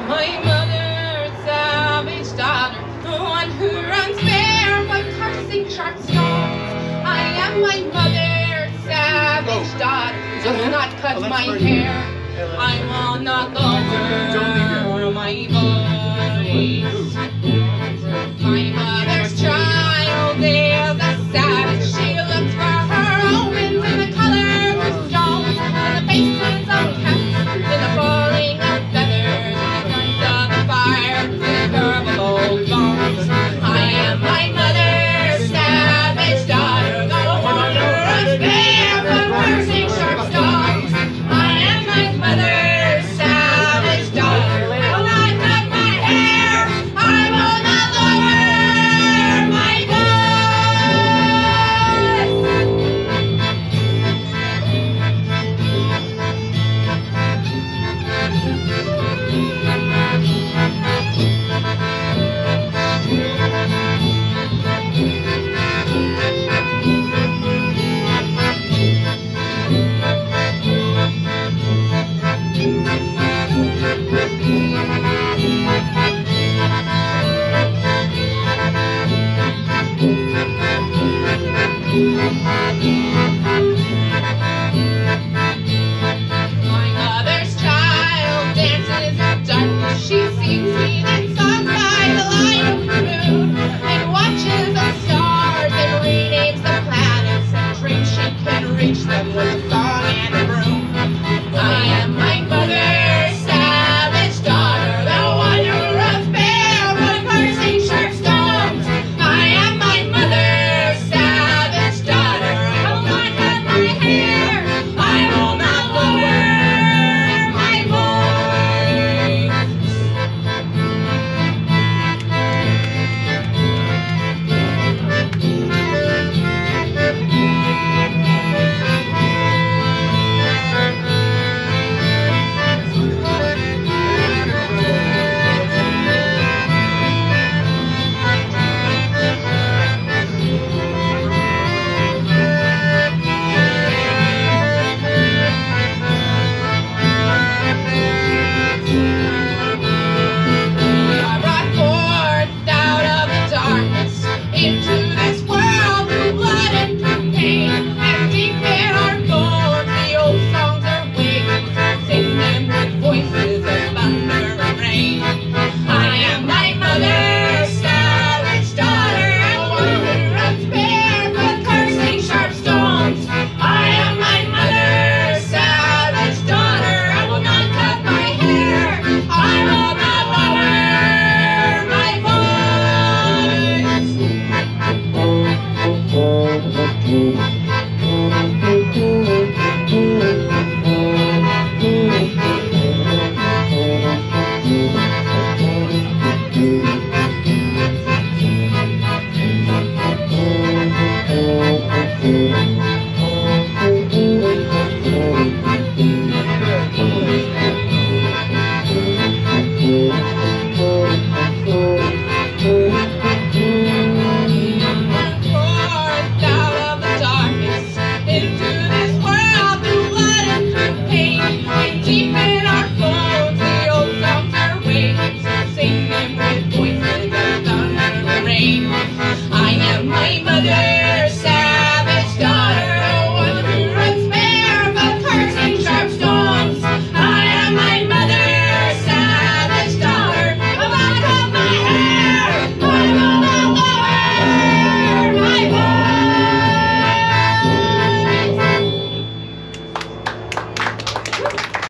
My mother's savage daughter, the one who runs barefoot, cursing sharp stones. I am my mother's savage daughter, do not cut my hair. I will not lower my voice. My mother's child is a savage. She looks for her omens in the colors of stones, in the faces of cats, in the falling of feathers, in the burns of the fire, in the curve of old bones. I am my mother's savage daughter, the one who runs barefoot, cursing sharp stones. I am my mother's savage daughter. I will not cut my hair. I will not lower my My mother's child dances in darkness. She sings me this